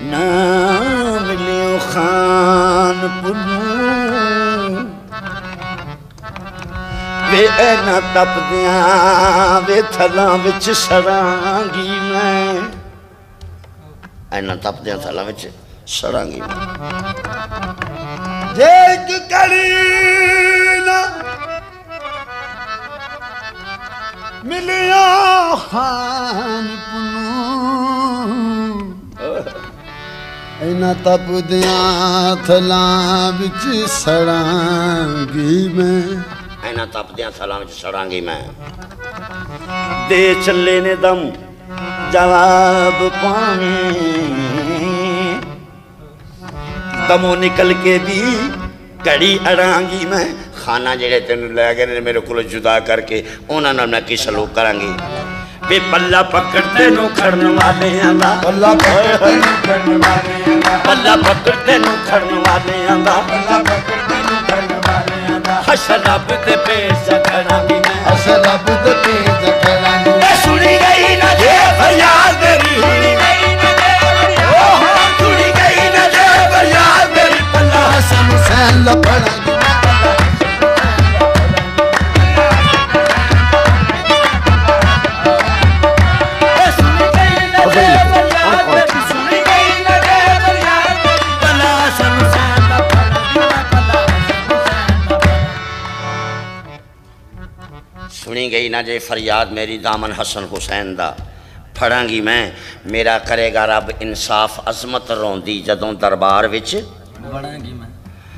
ना मिलियो खान पुनू वे ऐना तपदियां वे थलां विच सड़ांगी मैं ऐना तपदियां थलां विच सड़ांगी मैं जे की करी ना मिलियो खान पुनू ऐना तपदियां थलां विच सड़ांगी मैं ऐना तपदियां थलां विच सड़ांगी मैं दे चले ने दम जवाब पावे दमों निकल के भी घड़ी अड़ांगी मैं खाना जेड़े तेन लै गए ने मेरे को जुदा करके उन्हां नाल मैं की सलूक करांगी वे पल्ला पकड़ते नु खड़न वाले आंदा पल्ला पकड़ते नु खड़न वाले आंदा पल्ला पकड़ते नु खड़न वाले आंदा पल्ला पकड़ते नु खड़न वाले आंदा हशरब ते पेश करांगी मैं हशरब ते पेश करांगी सुनी गई ना जे फरियाद मेरी सुनी गई ना जे फरियाद मेरी पल्ला हसन हुसैन लपड़ांगी सुनी गई ना जे फरियाद मेरी दामन हसन हुसैन दा फड़ांगी मैं मेरा करेगा रब इंसाफ अजमत रोंदी जदों दरबार विच बढ़ांगी मैं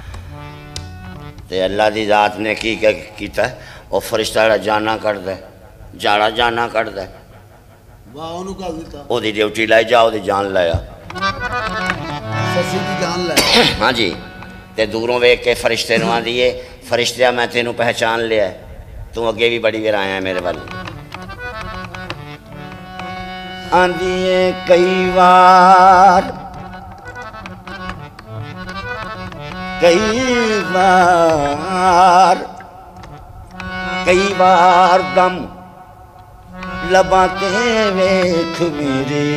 ते अल्लाह दी जात ने की कीता ओ फरिश्ता जाना कट दे जाड़ा जाना कट दे वाह ओनू कह दिता ओदी ड्यूटी लाई जा ओदी जान लाया ससी दी जान ले हाँ जी ते दूरों वेख के फरिश्ते नु आंदी है फरिश्तिया मैं तेनू पहचान लिया तू अगे भी बड़ी बार आया मेरे वाल आंदी है कई बार दम लबा के वेख मेरे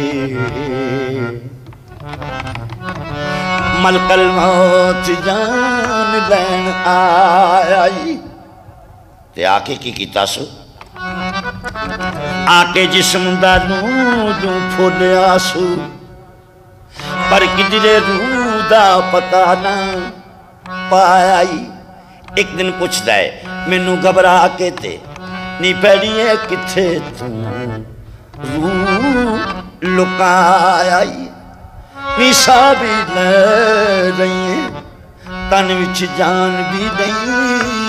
मलकल मौत जान लैन आई ते आके की कीता सु आके जिस्म दा नूं फुलिया सु पर किधरे रूह दा पता ना पाया एक दिन पुछदा है मैनू घबरा के ते नी पैड़ी है किथे तू रूह लुकाया निशा भी ले रही है तन विच जान भी नहीं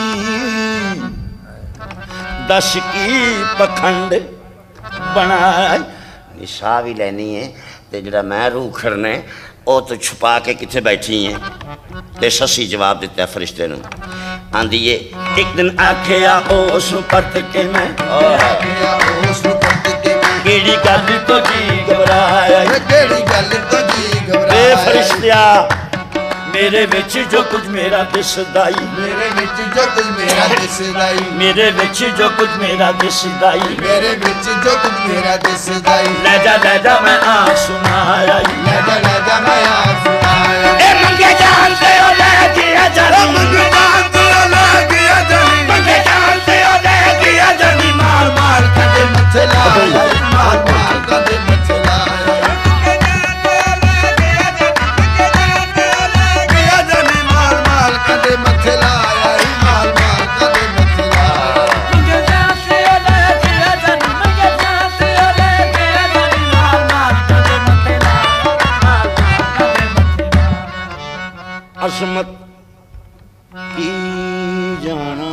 दस की पखंड बनाया निशा भी लेनी है ते जरा मैं रूह खड़ने ओ तो छुपा के किथे बैठी है ते ससी जवाब दिता फरिश्ते नूं आंदी है एक दिन आखिया उस पत के मैं केड़ी गल तो जी घबराया केड़ी गल तो जी घबराया फरिश्तिया मेरे विच जो कुछ मेरा दिसदाई मेरे विच जो कुछ मेरा दिसदाई मेरे विच जो कुछ मेरा दिसदाई मेरे विच जो कुछ मेरा दिसदाई ले जा मैं आ सुनाया ले जा मैं आ सुनाया ए मंगे जान ते ओ ले गया जनी मंगे जान ते ओ ले गया जनी मंगे जान ते ओ ले गया जनी मार मार कदे मचला मार मार कदे मचला कदे मचला मार मार कदे मचला मंगे जान से ओले गया जनी मंगे जान से ओले गया जनी मार मार कदे मचला असमत की जाना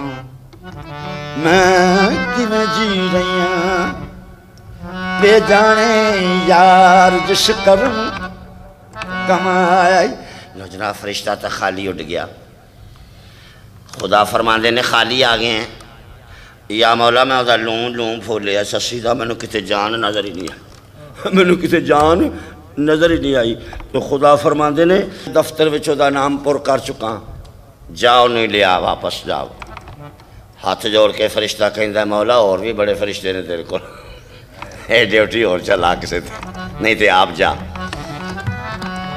मैं किवें जी रही हां बेजाने यार जिस करम कमाया नजरा फरिश्ता तो खाली उड़ गया खुदा फरमांदे ने खाली आ गए हैं या मौला मैं उदा लूं फूलिया ससी का मैनू किते जान नजर ही नहीं आई मैनू किते जान नजर ही नहीं आई तो खुदा फरमांदे ने दफ्तर विच उदा नाम पुर कर चुका जाओ नहीं लिया वापस जाओ हाथ जोड़ के फरिश्ता कहता मौला और भी बड़े फरिश्ते ने तेरे को ड्यूटी और चला किसी नहीं तो आप जा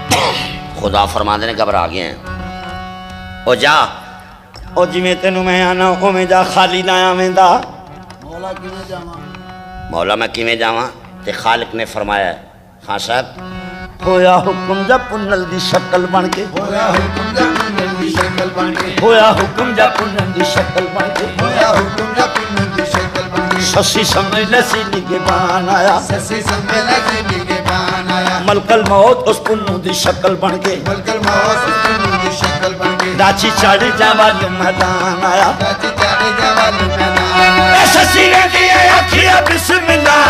खुदा फरमाते ने घबरा गए हैं। ओ जा ओ जिमें तेनू मैं आना उवें जा, खाली ना आवेंदा। मौला किवें जावां, मौला मैं किवें जावां? ते खालिक ने फरमाया खां साहब होया हुक्म जब पुन्नल दी शक्ल बन के, होया हुक्म जब पुन्नल दी शक्ल बन के, होया हुक्म जब पुन्नल दी शक्ल बन के, होया हुक्म जब पुन्नल दी शक्ल बन के, ससी समझ लसी निगहबान आया, ससी सम्मेला से निगहबान आया, मलकल मौत उस पुन्नू दी शक्ल बन के, मलकल मौत उस पुन्नू दी शक्ल बन के, दाची चढ़ जावा मैदान आया, दाची चढ़ जावा मैदान आया, ससी ने दिया आखिया बिस्मिल्लाह,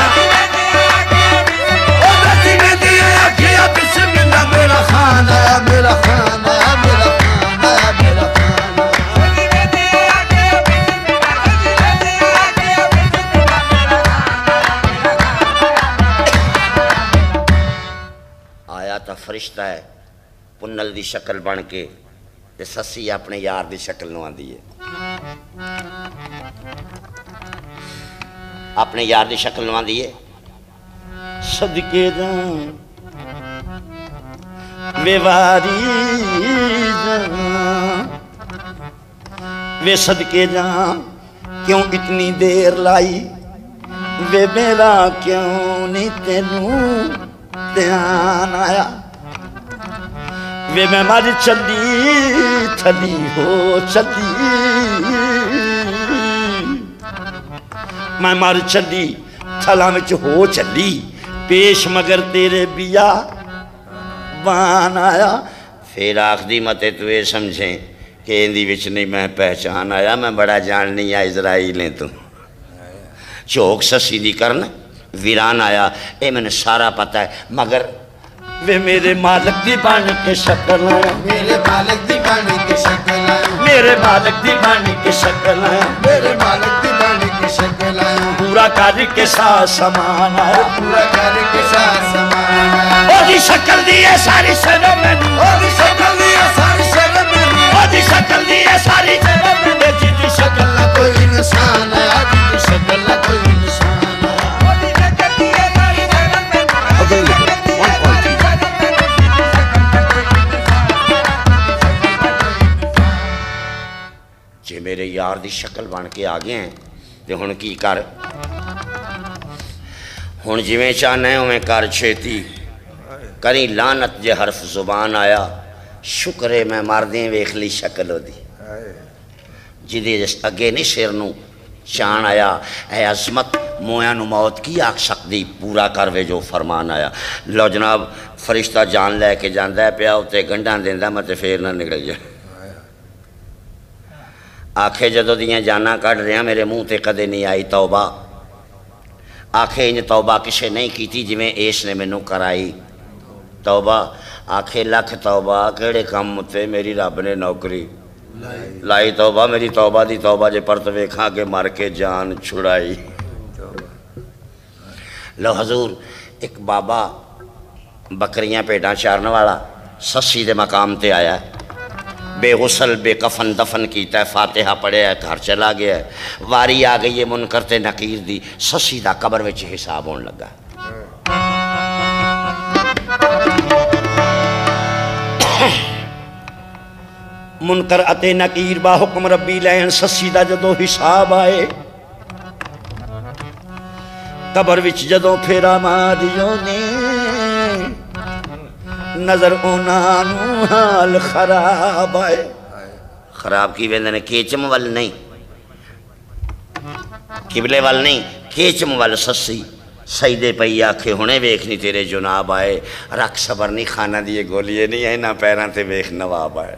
ओ दाची ने दिया आखिया बिस्मिल्लाह, मेरा खान आया, मेरा खान आया, मेरा खान आया, मेरा खान आया तो फरिश्ता है पुन्नल दी शक्ल बन के, ते ससी अपने यार दी शक्ल नवांदी है, अपने यार दी शक्ल नवांदी है। सदके जां वे वारी जां, वे सदके जां क्यों इतनी देर लाई, वे मेरा क्यों नहीं तेनू ध्यान आया, वे मैं मर चली थली हो चली, मैं मर चली थला विच हो चली, पेश मगर तेरे बिया बान आया। फिर आखदी मते तू ये समझे कि इंदी विच नहीं मैं पहचान आया, मैं बड़ा जाननी आ इजराइल है तू, झोंक ससी दी करन वीरान आया, ये मैंने सारा पता है, मगर वे मेरे मालिक दी बन के शक्ल आया, मेरे मालिक दी बन के शक्ल आया, मेरे मालिक दी बन के शक्ल आया, मेरे मालिक दी बन के शक्ल आया, पूरा करके साथ समान आया, पूरा करके साथ समान आया, ओदी शक्ल दी है सारी शर्म मैनू, ओदी शक्ल दी है सारी शर्म मैनू, ओदी शक्ल दी है सारी शर्म मैनू, जिदी शक्ल ना कोई इंसान आया, जिदी शक्ल ना कोई इंसान आया, ओदी शक्ल दी है सारी शर्म मैनू, जे मेरे यार दी शक्ल बन के आ गए हैं तो हुण की कर, हुण जिवें चाहना है उवें कर छेती, करी लानत जे हरफ जुबान आया, शुक्र है मैं मरदे वेख ली शक्ल ओदी, जिदे अगे नहीं सिर नूं चान आया, है अजमत मोया नूं मौत की आख सकदी, पूरा करवे जो फरमान आया। लो जनाब फरिश्ता जान लैके जांदा है पिया, उत्ते गंढां देंदा मैं ते फेर ना निकल जाए, आखे जदों दियां जाना कढ़ रहा मेरे मुँह ते कदे नहीं आई तौबा, आखे इंज तौबा किसे नहीं कीती जिवें इस ने मैनू कराई तौबा, आखे लख तौबा केड़े कम उत्ते मेरी रब ने नौकरी लाई, तौबा मेरी तौबा दी तौबा जे परत वेखा के मर के जान छुड़ाई। लो हजूर एक बाबा बकरियां भेडां चारन वाला ससी दे मकाम ते आया, बेगुसल बेकफन दफन किया है, फातिहा पढ़िया घर चला गया है, वारी आ गई है मुनकर ते नकीर दी, ससी दा कबर विच हिसाब होने लगा। मुनकर अते नकीर बा हुक्म रब्बी लैन ससी दा जदों हिसाब आए, कबर विच जदों फेरा मारियो ने नजर उन्होंने हाल खराब आए, खराब की वेंदे ने केचम वाल नहीं, किबले वाल नहीं, केचम वाल ससी सईदे पई आखे हुणे वेखनी तेरे जुनाब आए, रख सबर नहीं खाना दिए गोलिए नहीं है ना पैरां ते वेख नवाब आए।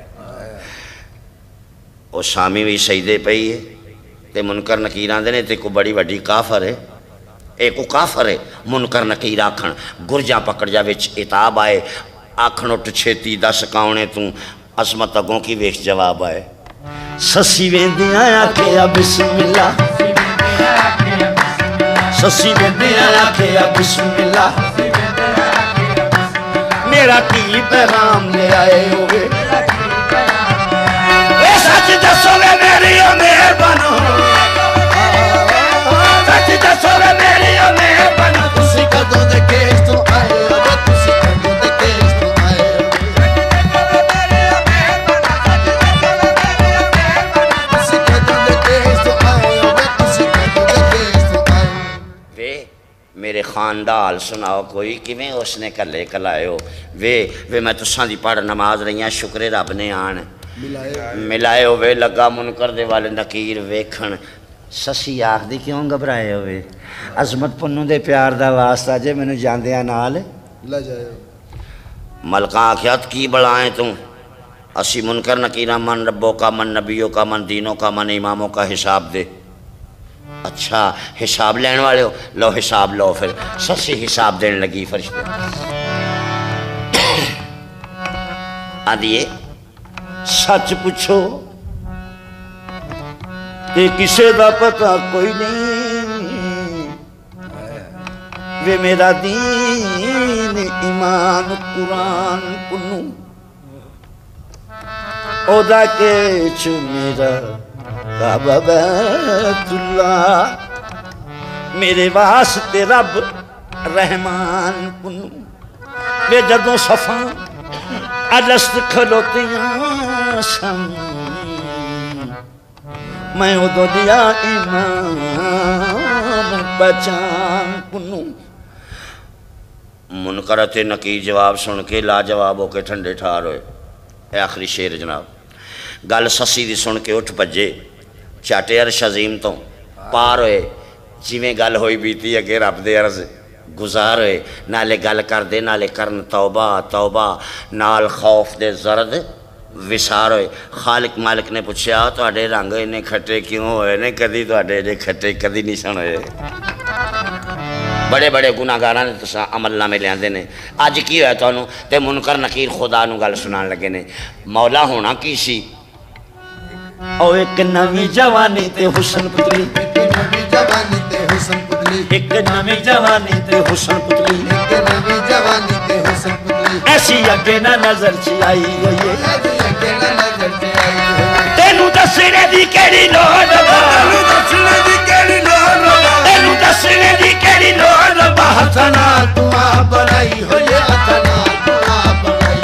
वो शामी भी सईदे पई है ते मुनकर नकीर आंदे ने ते को बड़ी वड्डी काफर है, एक काफर है मुनकर नकीर आखण गुरजा पकड़ जा विच इताब आए, आखण उठ छेती दस काउने तू असमत अगों की वेख जवाब आए। ससी वेंदियां आखिया बिस्मिल्लाह, ससी वेंदियां आखिया बिस्मिल्लाह, मेरा की पैगाम ले आए होवे, सच दसो वे मेरी मेहरबानो, सच दसो वे मेरी मेहरबानो, तुसी कदों दे केस तो आए हो, तुसी कदों दे केस तो आए हो, ईमान दा हाल सुनाओ कोई किवें उसने कल्ले कलायो वे मैं तुसां दी पढ़ नमाज रही शुक्रे रब ने आन मिलाए होवे लगा मुनकर दे वाले नकीर वेखण ससी आखदी क्यों घबराए होवे अजमत पुन्नू दे प्यार दा वास्ता जे मैनू जांदियां नाल ला जाए मलका आख्या की बलाएं तू असी मुनकर नकीरा मन रब्बों का मन नबियों का मन दीनों का मन इमामों का हिसाब दे अच्छा हिसाब लेने वाले हो लो हिसाब लो फिर ससी हिसाब देने लगी फरिश्ते आदिए सच पूछो ते किसे दा पता कोई नहीं वे मेरा दीन ईमान कुरान पुन्नू ओदा के च मेरा काबा बैतुल्ला मेरे वास्ते रब रहमान पुन्नू वे जदों सफा अजस्त खलोतियां सन मैं उदो दिया ईमान पहचान पुन्नू मुनकर ते नकीर जवाब सुन के लाजवाब होके ठंडे ठार होए आखिरी शेर जनाब गल ससी दी सुन के उठ भजे चाटे अरश अजीम तो पार होए जिवें गल होई बीती अगे रब दे अर्ज गुजार होए नाले गल कर दे नाले करन तौबा तौबा नाल खौफ दे जरद विसार होए खालिक मालिक ने पूछा तुहाडे रंग इन्ने खट्टे क्यों होए ने कदी तुहाडे जे खट्टे कदी नहीं सन होए बड़े बड़े गुनाहगारां ने तुसां अमलनामे लिआंदे ने अज की होया तुहानूं ते मुनकर नकीर खुदा नूं गल सुनाण लगे ने मौला होना की सी ओ एक नवी जवानी ते हुसन पुतली एक नवी जवानी ते हुसन पुतली एक नवी जवानी ते हुसन पुतली एक नवी जवानी ते हुसन पुतली ऐसी अगे ना नजर च आई होई ऐसी अगे ना नजर च आई होई तेनू दसने दी केड़ी लोड़ तेनू दसने दी केड़ी लोड़ तेनू दसने दी केड़ी लोड़ हथना तू आ बनाई होई हथना तू आ बनाई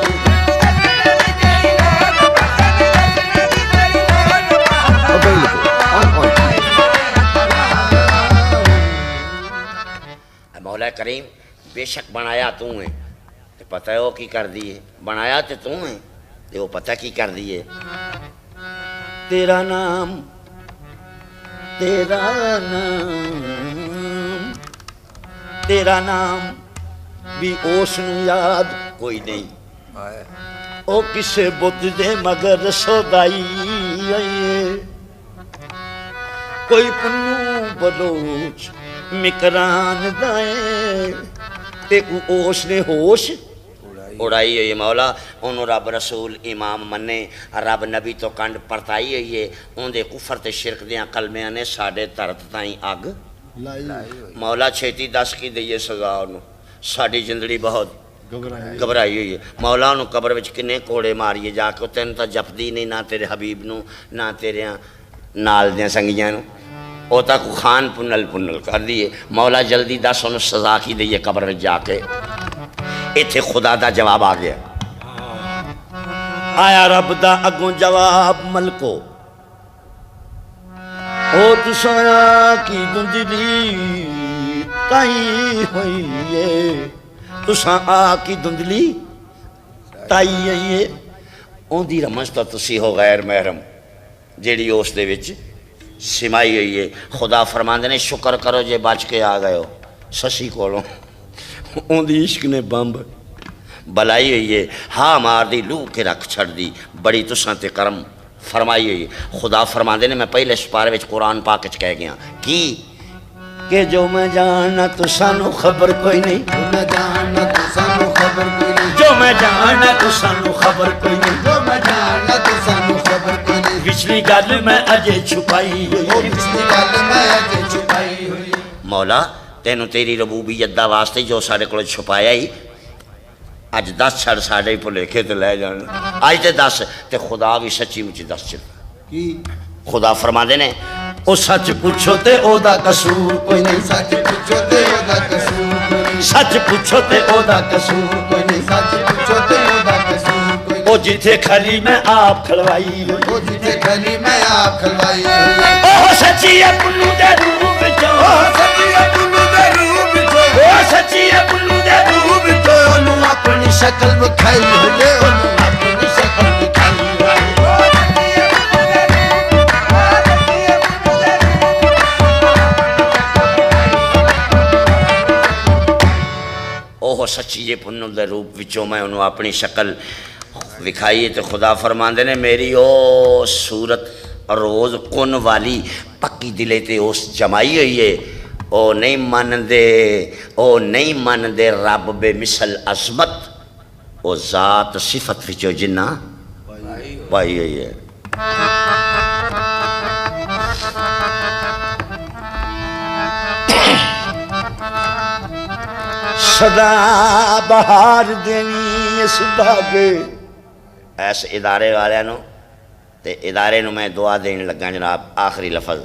मौला करीम बेशक बनाया तू है ते पता है वो की कर दी है बनाया तो तू है ते वो पता की कर दी है तेरा नाम तेरा नाम तेरा नाम भी उस याद कोई नहीं ओ किसे बुत दे मगर सौदाई कोई पुन्नू बलोच मिकरान दाए ते ओस ने होश उड़ाई हुई है मौला उन्होंने रब रसूल इमाम मन्ने रब नबी तो कंड परताई हुई है उनके कुफर ते शिरक दियां कलमियां ने साडे धरत ताई अग मौला छेती दस की दईए सजा उन्होंने साडी जिंदड़ी बहुत घबराई हुई है मौला उन्होंने कबर विच किन्ने कोड़े मारिए जाके तेन तो जपदी नहीं ना तेरे हबीब नूं ना तेरे नाल दियां संगियां नूं वो तक खान पुनल पुनल कर दिए मौला जल्दी दस उन्हें सजा की दईए कबर में जाके इत्थे खुदा दा जवाब आ गया आया रब दा अगों जवाब मलको ओ तुसां की धुंधली ताई होई है तुसां आ की धुंधली ताई है ओंदी रमज तो तुसी हो गैर महरम जेड़ी उस दे विच सिमाई हुई है खुदा फरमांदे ने शुक्र करो जे बच के आ गए हो शशि कोलों उन्दी इश्क ने बंब बलाई हुई है हाँ मार दी लू के रख छड़ दी बड़ी तुसां ते करम फरमाई हुई है खुदा फरमांदे ने मैं पहले सिपारे विच कुरान पाक च कह गया कि जो मैं जानना तो सानू खबर कोई नहीं मैं जानना तो सानू खबर कोई नहीं जो मैं जानना तो सानू खबर कोई नहीं जो मैं जानना तो सानू खबर कोई नहीं पिछली गल मैं अजे छुपाई हुई पिछली गल मैं अजे छुपाई हुई मौला तेनू तेरी रबूबियत दा वास्ते जो साडे कोल छुपाया ही अज दस छड़ साडे भुलेखे ते लै जान अज ते दस ते खुदा भी सच्ची मुची दस की खुदा फरमांदे ने ओ सच पूछो ते ओदा कसूर कोई नहीं सच पूछो ते ओदा कसूर कोई नहीं सच पूछो ते ओदा कसूर कोई नहीं सच पूछो ते ओदा कसूर कोई नहीं ओ जिथे खली मैं आप खलवाई ओ जिथे खली मैं आप खलवाई ओ सच्ची पुन्नू दे रूप विच ओ सच्ची पुन्नू दे रूप विच ओ सच्ची है पुन्नू दे रूप तो ओनू अपनी शक्ल विखाई होले ओनू अपनी शक्ल विखाई ओह सच्ची जे पुन्नू दे रूप विचों मैं उन्होंने अपनी शक्ल विखाई तो खुदा फरमांदे ने मेरी ओ सूरत रोज कुन वाली पक्की दिले ते उस जमाई हुई है ओ नहीं मनदे रब बेमिसल अजमत ओ जात सिफत विचों जिन्ना पाई हुई है। सदा बहार देनी इस बागे ऐस इदारे वाले नो ते इदारे नु मैं दुआ देने लगा जनाब आखिरी लफज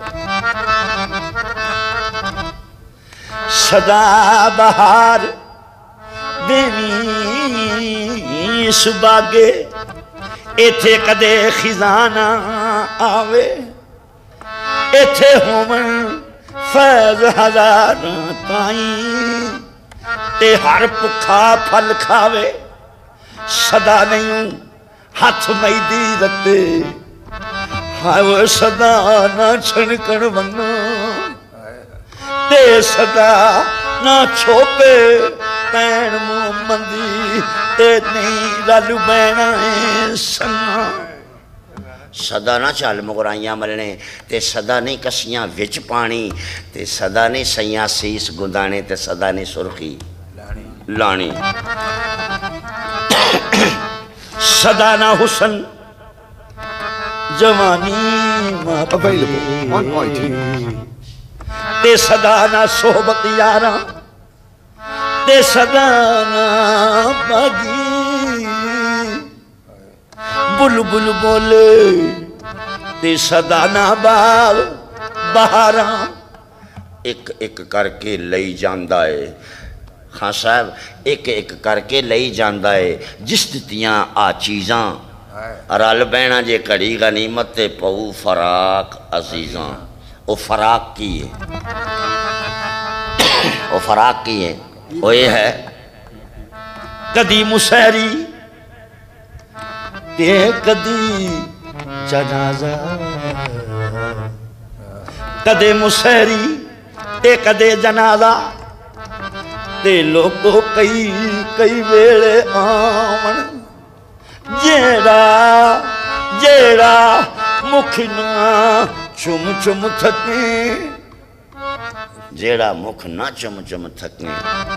सदा बहार देनी इस बागे इथे कदे खिजाना आवे इथे होवन फैज हजार ताई ते हर भुखा फल खावे सदा नहीं हाथ मैदी रते हाय वो सदा ना छणकण वनो ते सदा ना छोपे पैण मुहम्मदी ते नहीं रल बैना सन्ना सदा ना चल मुगराइयां मलने ते सदा नहीं कसियां विच पानी ते सदा नहीं सैयां सीस गुंदाने ते सदा नहीं सुर्खी लानी सदा ना हुसन जवानी ते सदा ना सोहबत यारा ते सदा ना बागी बुलबुल बोले ते सदा ना बाग बहारा एक एक करके लई जांदा है। हाँ साहब एक एक करके लई जांदा है जिस दित्तियां आ चीज़ां रल बहना जे घड़ी गनीमत ते पऊ फराक अजीज़ां ओ फराक की है ओ फराक की है ओ ये है कदी मुसहरी ते कदी जनाजा कदे मुसहरी ते कदे जनाजा ते लोगों कई कई वेले आवन जेड़ा जेड़ा मुख ना चुम चुम थके जेड़ा मुख ना चुम चुम थके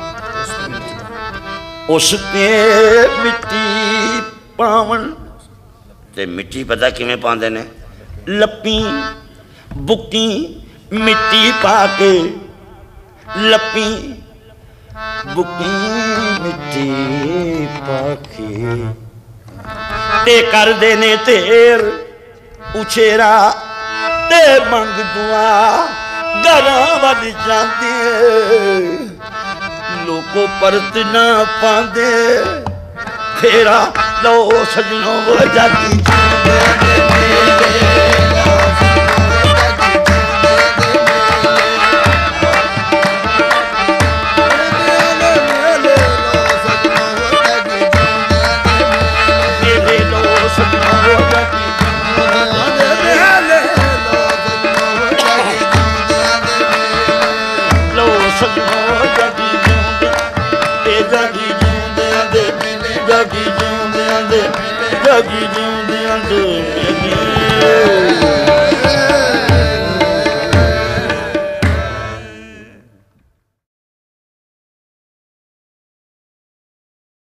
उसते मिट्टी पावन ते मिट्टी पता किवें पांदे ने लप्पी बुक्की मिट्टी पाके लप्पी बुक्की मिट्टी पाके ते कर देने तेर उछेरा ते मंग दुआ घरा वल जांदे लोको परत ना पांदे फेरा लो सजनों वो जाती जागी जूंदे